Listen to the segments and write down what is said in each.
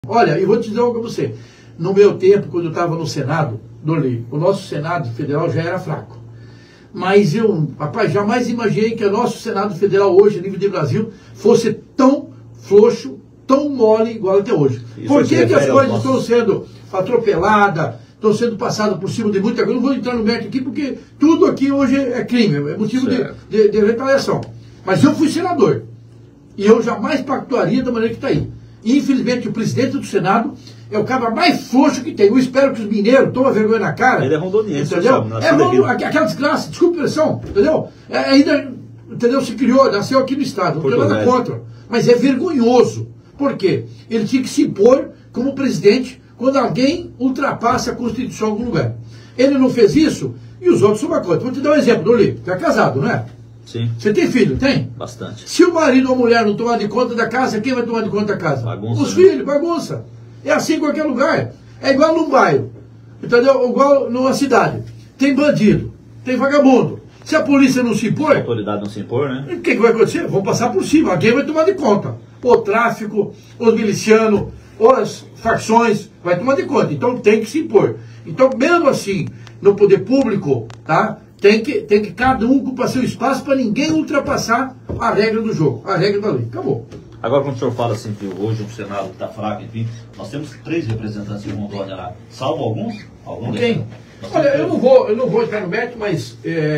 Olha, eu vou te dizer algo para você. No meu tempo, quando eu estava no Senado, o nosso Senado Federal já era fraco. Mas eu, rapaz, jamais imaginei que o nosso Senado Federal hoje, a nível de Brasil, fosse tão frouxo, tão mole igual até hoje. Por que as coisas estão sendo atropeladas, estão sendo passadas por cima de muita coisa? Não vou entrar no mérito aqui, porque tudo aqui hoje é crime, é motivo de retaliação. Mas eu fui senador. E eu jamais pactuaria da maneira que está aí. E, infelizmente, o presidente do Senado é o cara mais frouxo que tem. Eu espero que os mineiros tomem vergonha na cara. Ele é rondoniense, entendeu? Aquela desgraça, desculpa a expressão, entendeu? Ainda, entendeu? Se criou, nasceu aqui no Estado, não tem nada contra. Mas é vergonhoso. Por quê? Ele tinha que se impor como presidente quando alguém ultrapassa a Constituição em algum lugar. Ele não fez isso e os outros tomam conta. Vou te dar um exemplo, Doli. Você é casado, não é? Sim. Você tem filho, tem? Bastante. Se o marido ou a mulher não tomar de conta da casa, quem vai tomar de conta da casa? Bagunça, os filhos, bagunça. É assim em qualquer lugar. É igual num bairro, entendeu? Igual numa cidade. Tem bandido, tem vagabundo. Se a polícia não se impor... Se a autoridade não se impor, né? O que vai acontecer? Vão passar por cima. Alguém vai tomar de conta. O tráfico, os milicianos, as facções, vai tomar de conta. Então tem que se impor. Então, mesmo assim, no poder público, tá? Tem que cada um ocupar seu espaço para ninguém ultrapassar a regra do jogo, a regra da lei. Acabou. Agora, quando o senhor fala assim que hoje o Senado está fraco, enfim, nós temos 3 representantes de Rondônia lá. Salvo alguns? Quem? Olha, eu não vou entrar no mérito, mas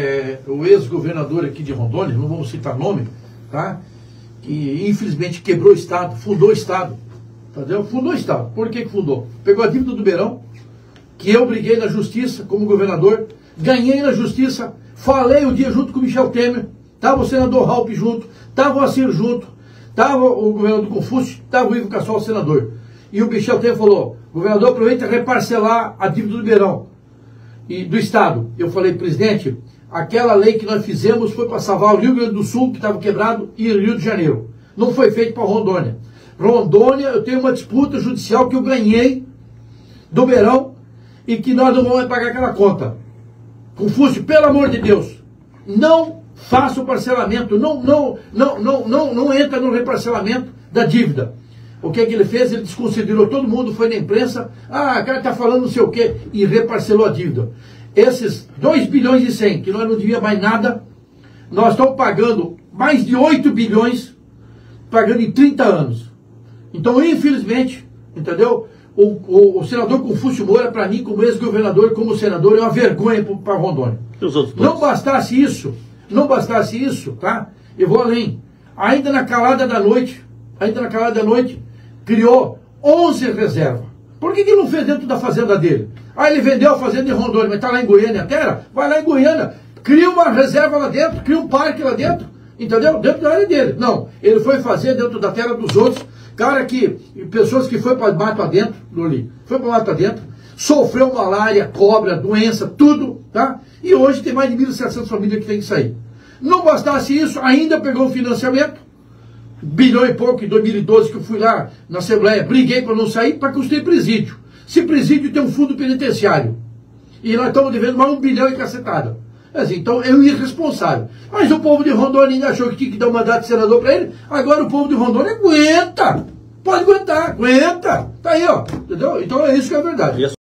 o ex-governador aqui de Rondônia, não vamos citar nome, tá? Que infelizmente quebrou o Estado, fundou o Estado. Entendeu? Fundou o Estado. Por que fundou? Pegou a dívida do Beirão, que eu briguei na justiça como governador, ganhei na justiça, falei o dia junto com o Michel Temer, estava o senador Raup junto, estava o Assir junto, estava o governador Confúcio, estava o Ivo Cassol, senador. E o Michel Temer falou, governador, aproveita reparcelar a dívida do Beirão e do Estado. Eu falei, presidente, aquela lei que nós fizemos foi para salvar o Rio Grande do Sul, que estava quebrado, e o Rio de Janeiro. Não foi feito para Rondônia. Rondônia, eu tenho uma disputa judicial que eu ganhei do Beirão e que nós não vamos pagar aquela conta. Confúcio, pelo amor de Deus, não faça o parcelamento, não entra no reparcelamento da dívida. O que é que ele fez? Ele desconsiderou todo mundo, foi na imprensa, o cara está falando não sei o quê, e reparcelou a dívida. Esses 2 bilhões e 100, que nós não devia mais nada, nós estamos pagando mais de 8 bilhões, pagando em 30 anos. Então, infelizmente, entendeu? O senador Confúcio Moura, para mim, como ex-governador e como senador, é uma vergonha para Rondônia. Não bastasse isso, tá? Eu vou além. Ainda na calada da noite, criou 11 reservas. Por que ele não fez dentro da fazenda dele? Ele vendeu a fazenda em Rondônia, mas está lá em Goiânia a terra? Vai lá em Goiânia, cria uma reserva lá dentro, cria um parque lá dentro, entendeu? Dentro da área dele. Não, ele foi fazer dentro da terra dos outros. Cara pessoas que foi para mato adentro, foi para mato adentro, sofreu malária, cobra, doença, tudo, tá? E hoje tem mais de 1.700 famílias que tem que sair. Não bastasse isso, ainda pegou o financiamento, 1 bilhão e pouco, em 2012, que eu fui lá na Assembleia, briguei para não sair, para construir presídio. Se presídio tem um fundo penitenciário, e nós estamos devendo mais 1 bilhão e cacetada. Assim, então, eu irresponsável. Mas o povo de Rondônia ainda achou que tinha que dar um mandato de senador para ele. Agora o povo de Rondônia aguenta. Pode aguentar, aguenta. Tá aí, ó. Entendeu? Então é isso que é a verdade.